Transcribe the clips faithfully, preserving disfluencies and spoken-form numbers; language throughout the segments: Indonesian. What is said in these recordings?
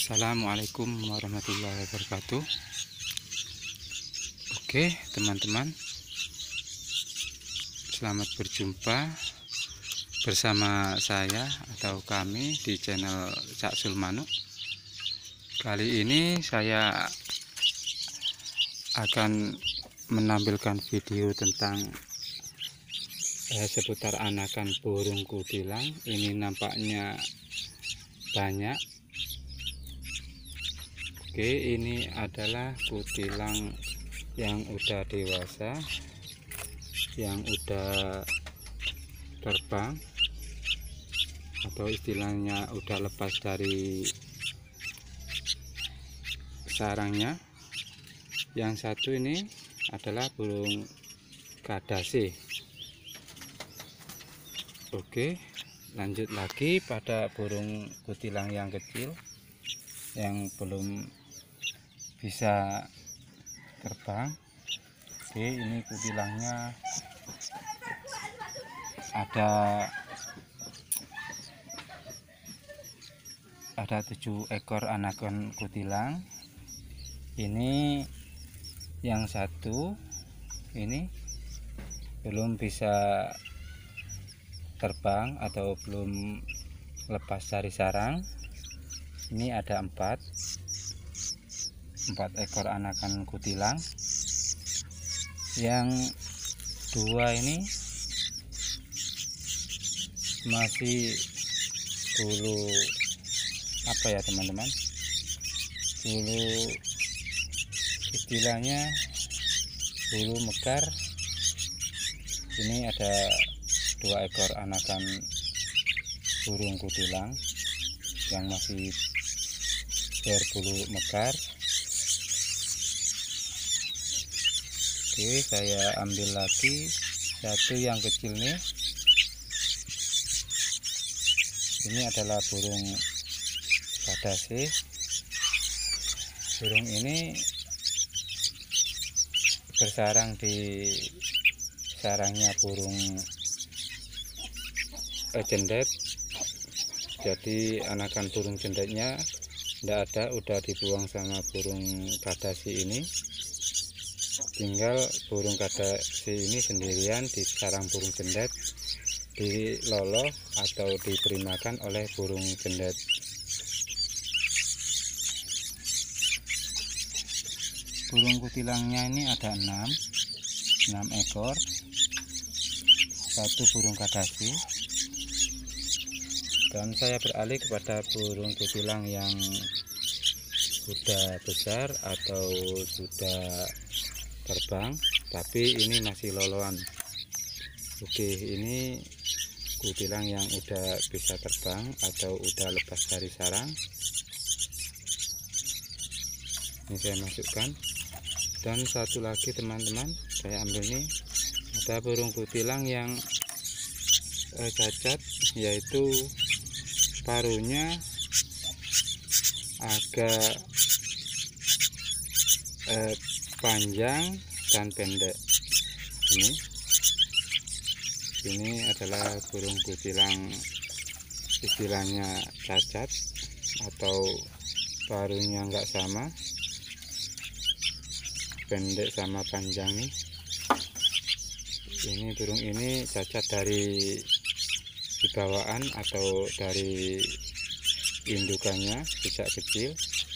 Assalamualaikum warahmatullahi wabarakatuh. Oke teman-teman, selamat berjumpa bersama saya atau kami di channel Cak Sulmanuk. Kali ini saya akan menampilkan video tentang eh, seputar anakan burung kutilang. Ini nampaknya banyak. Oke, ini adalah kutilang yang udah dewasa, yang udah terbang, atau istilahnya udah lepas dari sarangnya. Yang satu ini adalah burung kadase. Oke, lanjut lagi pada burung kutilang yang kecil yang belum bisa terbang. Oke, ini kutilangnya ada ada tujuh ekor anakan kutilang. Ini yang satu ini belum bisa terbang atau belum lepas dari sarang. Ini ada empat empat ekor anakan kutilang. Yang dua ini masih bulu apa ya teman-teman, bulu istilahnya bulu mekar. Ini ada dua ekor anakan burung kutilang yang masih berbulu mekar. Oke, saya ambil lagi satu yang kecil nih. Ini adalah burung kadase. Burung ini bersarang di sarangnya burung eh, cendet. Jadi anakan burung cendetnya tidak ada, udah dibuang sama burung kadase ini. Tinggal burung kadase ini sendirian di sarang burung cendet, diloloh atau diberi makan oleh burung cendet. Burung kutilangnya ini ada enam enam ekor. Satu burung kadase. Dan saya beralih kepada burung kutilang yang sudah besar atau sudah terbang, tapi ini masih loloan. Oke, ini kutilang yang udah bisa terbang atau udah lepas dari sarang. Ini saya masukkan. Dan satu lagi teman-teman, saya ambil nih, ada burung kutilang yang eh, cacat, yaitu paruhnya agak eh, panjang dan pendek. Ini ini adalah burung kutilang istilahnya cacat atau paruhnya enggak sama, pendek sama panjang nih. Ini burung ini cacat dari di bawaan atau dari indukannya sejak kecil.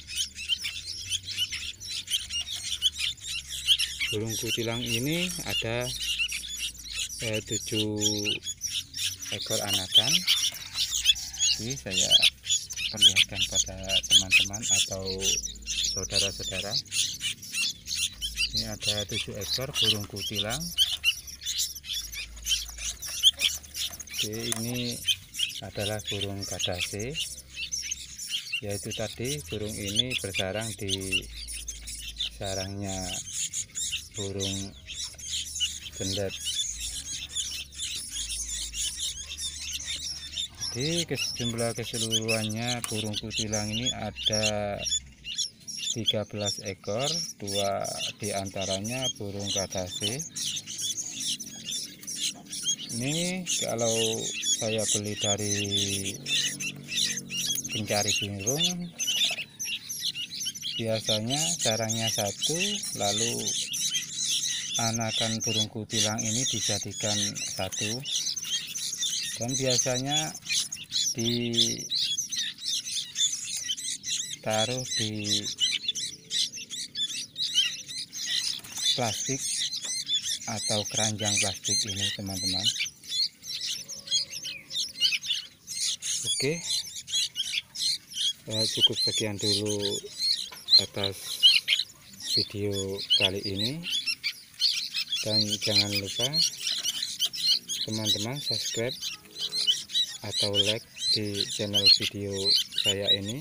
Burung kutilang ini ada eh, tujuh ekor anakan. Ini saya perlihatkan pada teman-teman atau saudara-saudara. Ini ada tujuh ekor burung kutilang. Oke, ini adalah burung kadase, yaitu tadi burung ini bersarang di sarangnya burung cendet. Jadi jumlah keseluruhannya burung kutilang ini ada tiga belas ekor, dua diantaranya burung kadase. Ini kalau saya beli dari pencari burung biasanya sarangnya satu, lalu anakan burung kutilang ini dijadikan satu, dan biasanya ditaruh di plastik atau keranjang plastik ini, teman-teman. Oke, eh, cukup sekian dulu atas video kali ini, dan jangan lupa teman-teman subscribe atau like di channel video saya ini.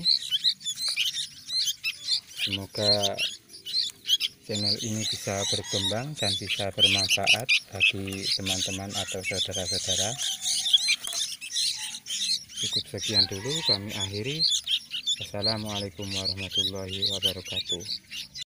Semoga channel ini bisa berkembang dan bisa bermanfaat bagi teman-teman atau saudara-saudara. Cukup sekian dulu, kami akhiri. Wassalamualaikum warahmatullahi wabarakatuh.